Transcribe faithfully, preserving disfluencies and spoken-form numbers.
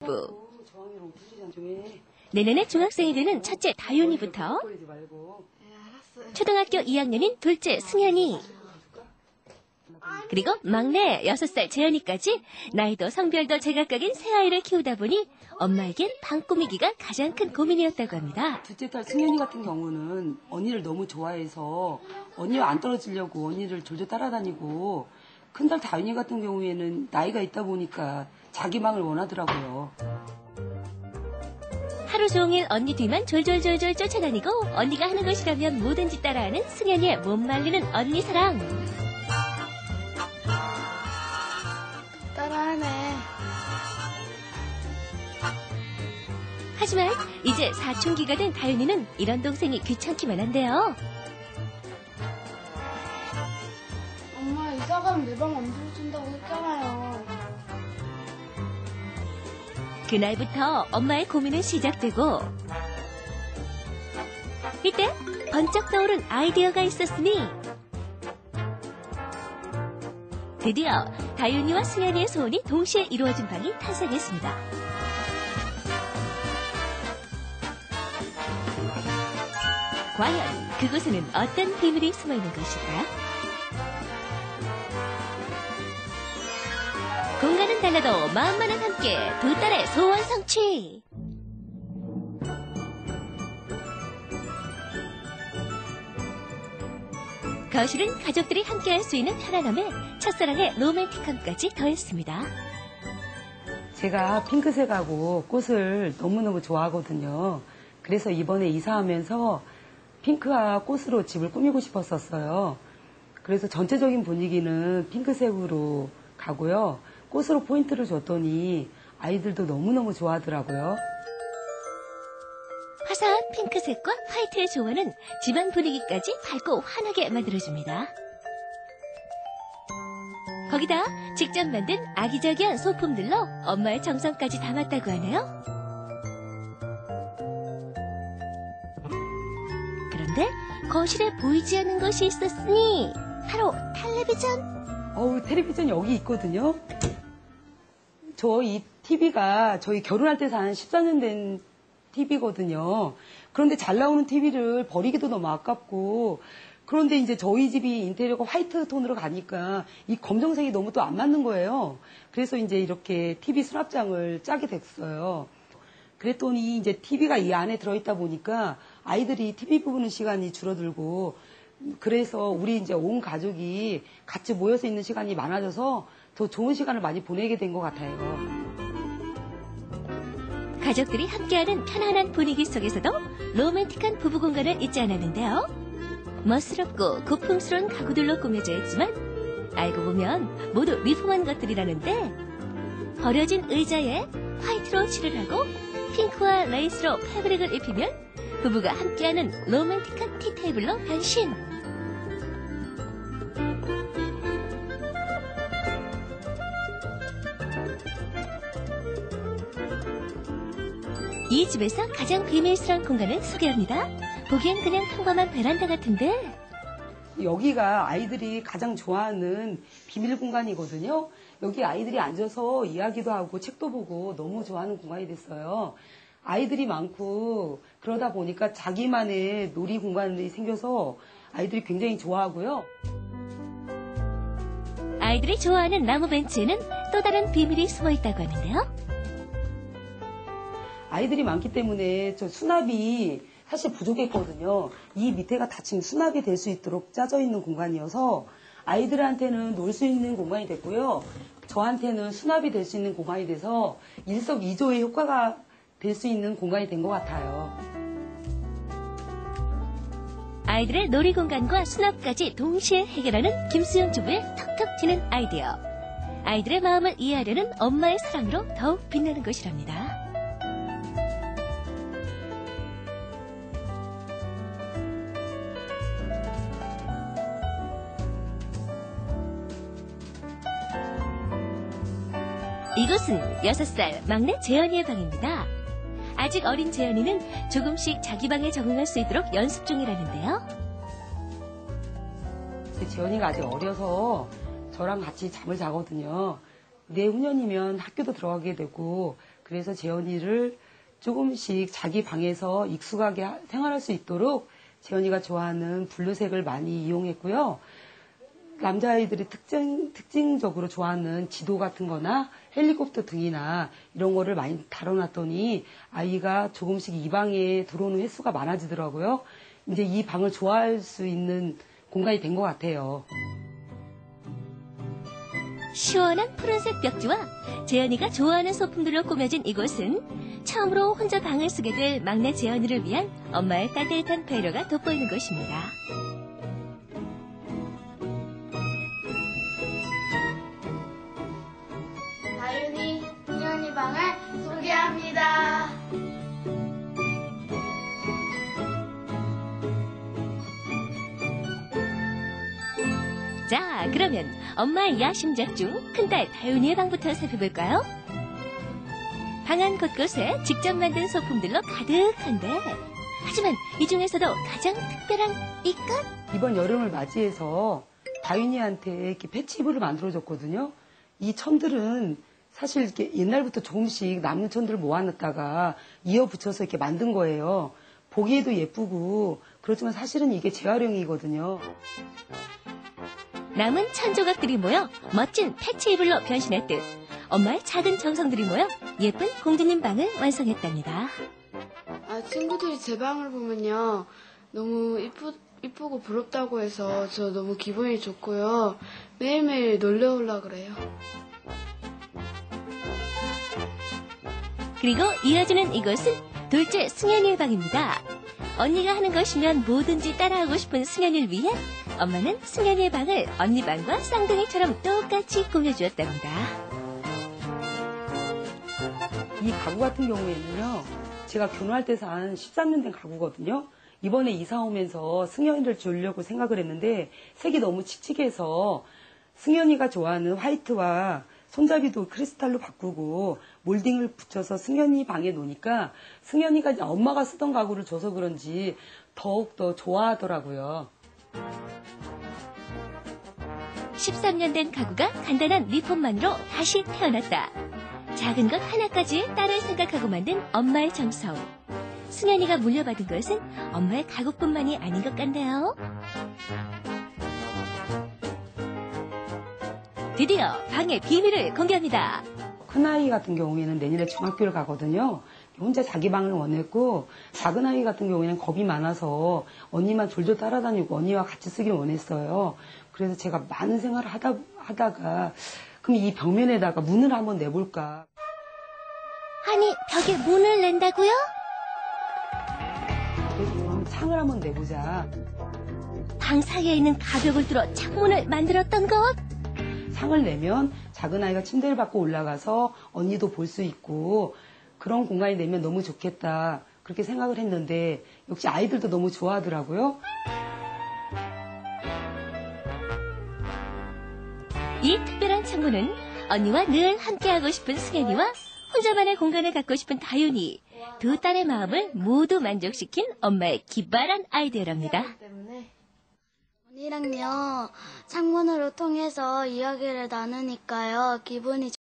부부. 내년에 중학생이 되는 첫째 다윤이부터 초등학교 이 학년인 둘째 승현이, 그리고 막내 여섯 살 재현이까지 나이도 성별도 제각각인 세 아이를 키우다 보니 엄마에겐 방 꾸미기가 가장 큰 고민이었다고 합니다. 둘째 딸 승현이 같은 경우는 언니를 너무 좋아해서 언니와 안 떨어지려고 언니를 졸졸 따라다니고, 큰딸 다윤이 같은 경우에는 나이가 있다 보니까 자기 방을 원하더라고요. 하루 종일 언니 뒤만 졸졸졸졸 쫓아다니고 언니가 하는 것이라면 뭐든지 따라하는 승현이의 못 말리는 언니 사랑. 따라하네. 하지만 이제 사춘기가 된 다윤이는 이런 동생이 귀찮기만 한데요. 엄마 이사 가면 내 방 만들어준다고 했잖아요. 그날부터 엄마의 고민은 시작되고, 이때 번쩍 떠오른 아이디어가 있었으니 드디어 다윤이와 승현이의 소원이 동시에 이루어진 방이 탄생했습니다. 과연 그곳에는 어떤 비밀이 숨어있는 것일까요? 공간은 달라도 마음만은 함께, 두 딸의 소원 성취! 거실은 가족들이 함께할 수 있는 편안함에 첫사랑의 로맨틱함까지 더했습니다. 제가 핑크색하고 꽃을 너무너무 좋아하거든요. 그래서 이번에 이사하면서 핑크와 꽃으로 집을 꾸미고 싶었었어요. 그래서 전체적인 분위기는 핑크색으로 가고요. 꽃으로 포인트를 줬더니 아이들도 너무너무 좋아하더라고요. 화사한 핑크색과 화이트의 조화는 집안 분위기까지 밝고 환하게 만들어줍니다. 거기다 직접 만든 아기자기한 소품들로 엄마의 정성까지 담았다고 하네요. 그런데 거실에 보이지 않는 것이 있었으니 바로 텔레비전. 어우, 텔레비전 여기 있거든요. 저 이 티비가 저희 결혼할 때 산 십사 년 된 티비거든요. 그런데 잘 나오는 티비를 버리기도 너무 아깝고, 그런데 이제 저희 집이 인테리어가 화이트 톤으로 가니까 이 검정색이 너무 또 안 맞는 거예요. 그래서 이제 이렇게 티비 수납장을 짜게 됐어요. 그랬더니 이제 티비가 이 안에 들어있다 보니까 아이들이 티비 보는 시간이 줄어들고, 그래서 우리 이제 온 가족이 같이 모여서 있는 시간이 많아져서 더 좋은 시간을 많이 보내게 된 것 같아요. 가족들이 함께하는 편안한 분위기 속에서도 로맨틱한 부부 공간을 잊지 않았는데요. 멋스럽고 고풍스러운 가구들로 꾸며져 있지만 알고 보면 모두 리폼한 것들이라는데, 버려진 의자에 화이트로 칠을 하고 핑크와 레이스로 패브릭을 입히면 부부가 함께하는 로맨틱한 티테이블로 변신. 이 집에서 가장 비밀스러운 공간을 소개합니다. 보기엔 그냥 평범한 베란다 같은데 여기가 아이들이 가장 좋아하는 비밀 공간이거든요. 여기 아이들이 앉아서 이야기도 하고 책도 보고 너무 좋아하는 공간이 됐어요. 아이들이 많고 그러다 보니까 자기만의 놀이 공간이 생겨서 아이들이 굉장히 좋아하고요. 아이들이 좋아하는 나무 벤치에는 또 다른 비밀이 숨어 있다고 하는데요. 아이들이 많기 때문에 저 수납이 사실 부족했거든요. 이 밑에가 닫힌 수납이 될 수 있도록 짜져 있는 공간이어서 아이들한테는 놀 수 있는 공간이 됐고요. 저한테는 수납이 될 수 있는 공간이 돼서 일석이조의 효과가 될 수 있는 공간이 된 것 같아요. 아이들의 놀이 공간과 수납까지 동시에 해결하는 김수영 주부의 턱턱 튀는 아이디어. 아이들의 마음을 이해하려는 엄마의 사랑으로 더욱 빛나는 것이랍니다. 이곳은 여섯 살 막내 재현이의 방입니다. 아직 어린 재현이는 조금씩 자기 방에 적응할 수 있도록 연습 중이라는데요. 재현이가 아직 어려서 저랑 같이 잠을 자거든요. 내후년이면 학교도 들어가게 되고 그래서 재현이를 조금씩 자기 방에서 익숙하게 하- 생활할 수 있도록 재현이가 좋아하는 블루색을 많이 이용했고요. 남자아이들이 특징, 특징적으로 좋아하는 지도 같은 거나 헬리콥터 등이나 이런 거를 많이 다뤄놨더니 아이가 조금씩 이 방에 들어오는 횟수가 많아지더라고요. 이제 이 방을 좋아할 수 있는 공간이 된 것 같아요. 시원한 푸른색 벽지와 재현이가 좋아하는 소품들로 꾸며진 이곳은 처음으로 혼자 방을 쓰게 될 막내 재현이를 위한 엄마의 따뜻한 배려가 돋보이는 곳입니다. 다윤이, 승현이 방을 소개합니다. 자, 그러면 엄마의 야심작 중 큰딸 다윤이의 방부터 살펴볼까요? 방 안 곳곳에 직접 만든 소품들로 가득한데 하지만 이 중에서도 가장 특별한 이 것? 이번 여름을 맞이해서 다윤이한테 이렇게 패치이불을 만들어줬거든요. 이 천들은 사실 이렇게 옛날부터 조금씩 남는 천들을 모아놨다가 이어 붙여서 이렇게 만든 거예요. 보기에도 예쁘고 그렇지만 사실은 이게 재활용이거든요. 남은 천 조각들이 모여 멋진 패치이불로 변신했듯 엄마의 작은 정성들이 모여 예쁜 공주님 방을 완성했답니다. 아, 친구들이 제 방을 보면요. 너무 이쁘, 이쁘고 부럽다고 해서 저 너무 기분이 좋고요. 매일매일 놀러 오려 그래요. 그리고 이어지는 이곳은 둘째 승현이의 방입니다. 언니가 하는 것이면 뭐든지 따라하고 싶은 승현이를 위해 엄마는 승현이의 방을 언니 방과 쌍둥이처럼 똑같이 꾸며주었답니다. 이 가구 같은 경우에는요, 제가 결혼할 때 산 십삼 년 된 가구거든요. 이번에 이사 오면서 승현이를 주려고 생각을 했는데 색이 너무 칙칙해서 승현이가 좋아하는 화이트와 손잡이도 크리스탈로 바꾸고 몰딩을 붙여서 승현이 방에 놓으니까 승현이가 이제 엄마가 쓰던 가구를 줘서 그런지 더욱더 좋아하더라고요. 십삼 년 된 가구가 간단한 리폼만으로 다시 태어났다. 작은 것 하나까지 딸을 생각하고 만든 엄마의 정성. 승현이가 물려받은 것은 엄마의 가구뿐만이 아닌 것 같네요. 드디어 방의 비밀을 공개합니다. 큰아이 같은 경우에는 내년에 중학교를 가거든요. 혼자 자기 방을 원했고 작은 아이 같은 경우에는 겁이 많아서 언니만 졸졸 따라다니고 언니와 같이 쓰길 원했어요. 그래서 제가 많은 생활을 하다, 하다가 그럼 이 벽면에다가 문을 한번 내볼까. 아니, 벽에 문을 낸다고요? 그래서 그럼 창을 한번 내보자. 방 사이에 있는 가벽을 뚫어 창문을 만들었던 것? 창을 내면 작은 아이가 침대를 받고 올라가서 언니도 볼 수 있고 그런 공간이 되면 너무 좋겠다. 그렇게 생각을 했는데 역시 아이들도 너무 좋아하더라고요. 이 특별한 창문은 언니와 늘 함께하고 싶은 승현이와 혼자만의 공간을 갖고 싶은 다윤이, 두 딸의 마음을 모두 만족시킨 엄마의 기발한 아이디어랍니다. 언니랑요, 창문으로 통해서 이야기를 나누니까요, 기분이